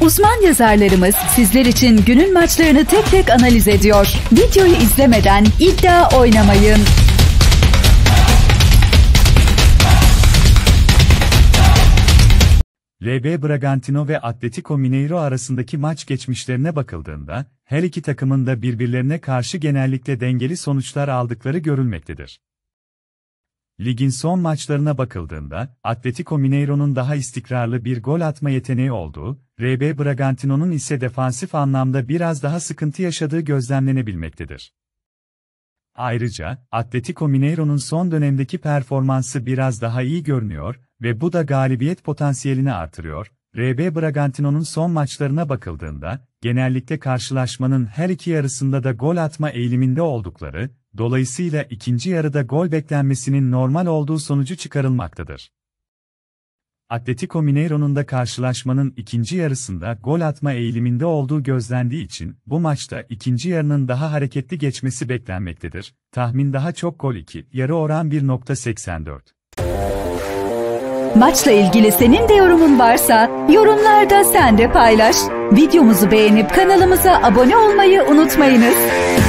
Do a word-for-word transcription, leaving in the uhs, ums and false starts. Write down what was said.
Uzman yazarlarımız sizler için günün maçlarını tek tek analiz ediyor. Videoyu izlemeden iddia oynamayın. R B Bragantino ve Atletico Mineiro arasındaki maç geçmişlerine bakıldığında, her iki takımın da birbirlerine karşı genellikle dengeli sonuçlar aldıkları görülmektedir. Ligin son maçlarına bakıldığında, Atletico Mineiro'nun daha istikrarlı bir gol atma yeteneği olduğu, R B Bragantino'nun ise defansif anlamda biraz daha sıkıntı yaşadığı gözlemlenebilmektedir. Ayrıca, Atletico Mineiro'nun son dönemdeki performansı biraz daha iyi görünüyor ve bu da galibiyet potansiyelini artırıyor. R B Bragantino'nun son maçlarına bakıldığında, genellikle karşılaşmanın her iki yarısında da gol atma eğiliminde oldukları, dolayısıyla ikinci yarıda gol beklenmesinin normal olduğu sonucu çıkarılmaktadır. Atletico Mineiro'nun da karşılaşmanın ikinci yarısında gol atma eğiliminde olduğu gözlendiği için, bu maçta ikinci yarının daha hareketli geçmesi beklenmektedir. Tahmin daha çok gol iki, yarı oran bir nokta seksen dört. Maçla ilgili senin de yorumun varsa, yorumlarda sen de paylaş. Videomuzu beğenip kanalımıza abone olmayı unutmayınız.